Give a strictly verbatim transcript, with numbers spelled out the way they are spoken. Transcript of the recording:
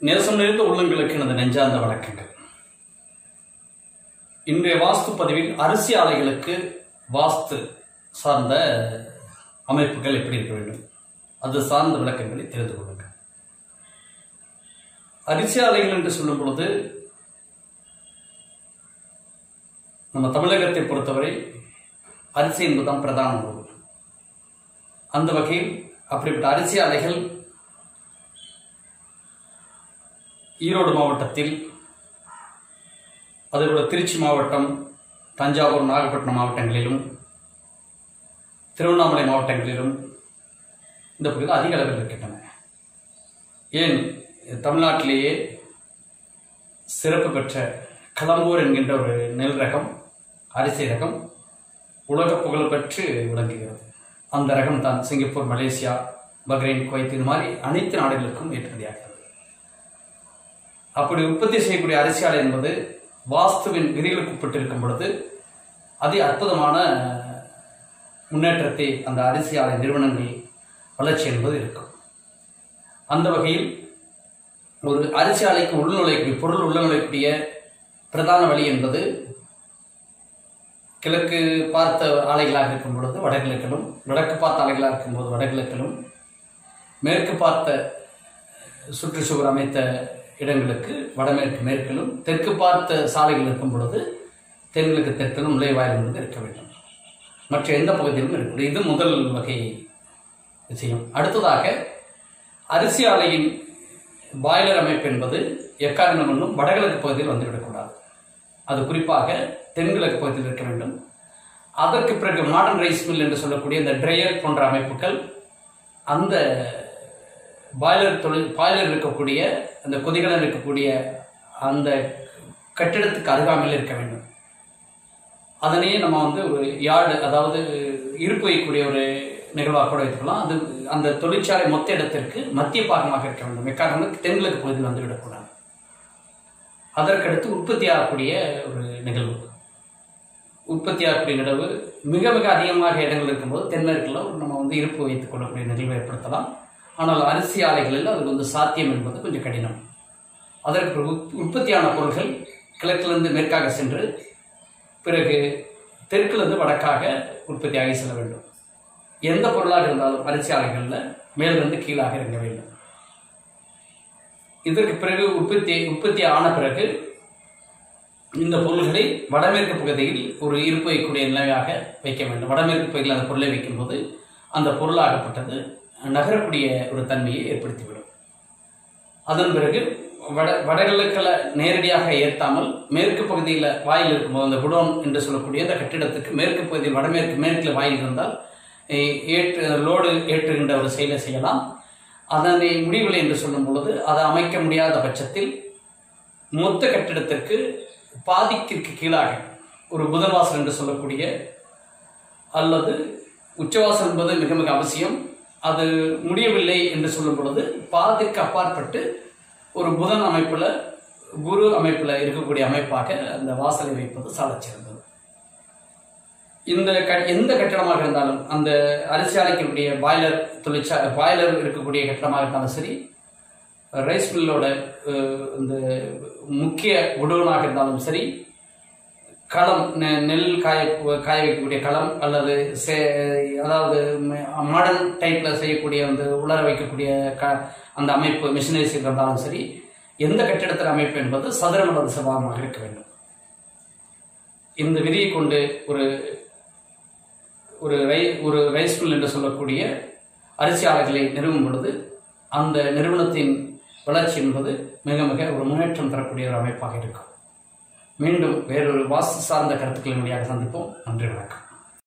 நேசம் நிறைந்த உள்ளங்களுக்கு எனது நெஞ்சார்ந்த வணக்கங்கள். இன்றைய வாஸ்து பதிவில் அரிசி ஆலைகளுக்கு வாஸ்து சார்ந்த அமைப்புகள் எப்படி இருக்க வேண்டும், அது சார்ந்த விளக்கங்களை தெரிந்து கொள்ளுங்கள். அரிசி ஆலைகள் என்று சொல்லும் பொழுது நம்ம தமிழகத்தை பொறுத்தவரை அரிசி என்பதுதான் பிரதான உணவு. அந்த வகையில் அப்படிப்பட்ட அரிசி ஆலைகள் ஈரோடு மாவட்டத்தில், அதேபோல திருச்சி மாவட்டம், தஞ்சாவூர், நாகப்பட்டினம் மாவட்டங்களிலும், திருவண்ணாமலை மாவட்டங்களிலும் இந்த பகுதியில் அதிக அளவில் இருக்கின்றன. ஏன் தமிழ்நாட்டிலேயே சிறப்பு பெற்ற கலம்பூர் என்கின்ற ஒரு நெல் ரகம், அரிசி ரகம் உலக புகழ் பெற்று விளங்குகிறது. அந்த ரகம் தான் சிங்கப்பூர், மலேசியா, பஹ்ரைன், குவைத் இது மாதிரி அனைத்து நாடுகளுக்கும் ஏற்றுமதியாகிறது. அப்படி உற்பத்தி செய்யக்கூடிய அரிசி ஆலை என்பது வாஸ்துவின் விதிகளுக்கு உட்பட்டிருக்கும் பொழுது அதி அற்புதமான முன்னேற்றத்தை அந்த அரிசி ஆலை நிறுவனங்கள் வளர்ச்சி என்பது இருக்கும். அந்த வகையில் ஒரு அரிசி ஆலைக்கு உள்நுழைக்கூடிய பொருள் உள்நுழைக்கூடிய பிரதான வழி என்பது கிழக்கு பார்த்த ஆலைகளாக இருக்கும் பொழுது வடகிழக்கிலும், வடக்கு பார்த்த ஆலைகளாக இருக்கும்போது வடகிழக்கிலும், மேற்கு பார்த்த சுற்றுச்சுவர் அமைத்த இடங்களுக்கு வடமேற்கு மேற்கிலும், தெற்கு பார்த்த சாலைகள் இருக்கும் பொழுது தென்கிழக்கு தெற்கிலும் நுழைவாயில் என்பது இருக்க வேண்டும். மற்ற எந்த பகுதியிலும் இருக்கக்கூடிய இது முதல் வகை விஷயம். அடுத்ததாக அரிசி ஆலையின் பாய்லர் அமைப்பு என்பது எக்காரணம் கொண்டும் வடகிழக்கு பகுதியில் வந்துவிடக்கூடாது. அது குறிப்பாக தென்கிழக்கு பகுதியில் இருக்க வேண்டும். அதற்கு பிறகு மாடர்ன் ரைஸ் மில் என்று சொல்லக்கூடிய இந்த ட்ரையர் போன்ற அமைப்புகள் அந்த பாய்லர் தொழில் பாய்லர் இருக்கக்கூடிய அந்த கொதிகலன் இருக்கக்கூடிய அந்த கட்டிடத்துக்கு அருகாமையில் இருக்க வேண்டும். அதனையே நம்ம வந்து ஒரு யார்டு, அதாவது இருப்பு வைக்கக்கூடிய ஒரு நிகழ்வாக கூட வைத்துக்கலாம். அது அந்த தொழிற்சாலை மொத்த இடத்திற்கு மத்திய பாகமாக இருக்க வேண்டும். எக்காரணம் தென்கிழக்கு பகுதியில் வந்துவிடக்கூடாது. அதற்கடுத்து உற்பத்தியாகக்கூடிய ஒரு நிகழ்வு உற்பத்தியாகக்கூடிய நிகழ்வு மிக மிக அதிகமாக இடங்கள் இருக்கும்போது தென்மேற்கில் நம்ம வந்து இருப்பு வைத்துக் கொள்ளக்கூடிய நிகழ்வை ஏற்படுத்தலாம். ஆனால் அரிசி ஆலைகளில் அது வந்து சாத்தியம் என்பது கொஞ்சம் கடினம். அதற்கு உற்பத்தியான பொருட்கள் கிழக்கிலிருந்து மேற்காக சென்று பிறகு தெற்கிலிருந்து வடக்காக உற்பத்தியாகி செல்ல வேண்டும். எந்த பொருளாக இருந்தாலும் அரிசி ஆலைகளில் மேலிருந்து கீழாக இறங்க வேண்டும். இதற்கு பிறகு உற்பத்தி உற்பத்தி ஆன பிறகு இந்த பொருள்களை வடமேற்கு பகுதியில் ஒரு இருப்பு வைக்கக்கூடிய நிலையாக வைக்க வேண்டும். வடமேற்கு பகுதியில் அந்த பொருளை வைக்கும்போது அந்த பொருளாகப்பட்டது நகரக்கூடிய ஒரு தன்மையை ஏற்படுத்திவிடும். அதன் பிறகு வட வடகிழக்கில் நேரடியாக ஏற்றாமல் மேற்கு பகுதியில் வாயில் இருக்கும்போது அந்த குடோன் என்று சொல்லக்கூடிய அந்த கட்டிடத்துக்கு மேற்கு பகுதியில் வடமேற்கு மேற்கில் வாயில் இருந்தால் ஏற்று லோடு ஏற்றுகின்ற ஒரு செயலை செய்யலாம். அதனை முடிவில்லை என்று சொல்லும் பொழுது அதை அமைக்க முடியாத பட்சத்தில் மொத்த கட்டிடத்திற்கு பாதிக்கிற்கு கீழாக ஒரு புதன்வாசல் என்று சொல்லக்கூடிய அல்லது உச்சவாசல் என்பது மிக மிக அவசியம். அது முடியவில்லை என்று சொல்லும் பொழுது பாதிக்கு அப்பாற்பட்டு ஒரு புதன் அமைப்புல, குரு அமைப்புல இருக்கக்கூடிய அமைப்பாக அந்த வாசலை வைப்பது சாலச் சிறந்தது. இந்த எந்த கட்டிடமாக இருந்தாலும் அந்த அரிசி ஆலைக்குடைய பாய்லர் தொழிற்சா பாய்லர் இருக்கக்கூடிய கட்டிடமாக இருந்தாலும் சரி, ரைஸ் மில்லோட இந்த முக்கிய குடோனாக இருந்தாலும் சரி, களம் நெல் காய காய வைக்கக்கூடிய களம் அல்லது அதாவது மாடர்ன் டைப்பில் செய்யக்கூடிய அந்த உலர வைக்கக்கூடிய க அந்த அமைப்பு மிஷினரிஸ் இருந்தாலும் சரி, எந்த கட்டிடத்தின் அமைப்பு என்பது சதுரம் அல்லது செவ்வாயமாக இருக்க வேண்டும். இந்த விதியை கொண்டு ஒரு ஒரு ரை ஒரு ரைஸ் மில் என்று சொல்லக்கூடிய அரிசி ஆலைகளை நிறுவும் பொழுது அந்த நிறுவனத்தின் வளர்ச்சி என்பது மிக மிக ஒரு முன்னேற்றம் தரக்கூடிய ஒரு அமைப்பாக இருக்கும். மீண்டும் வேறொரு வாஸ்து சார்ந்த கருத்துக்களின் வழியாக சந்திப்போம். நன்றி, வணக்கம்.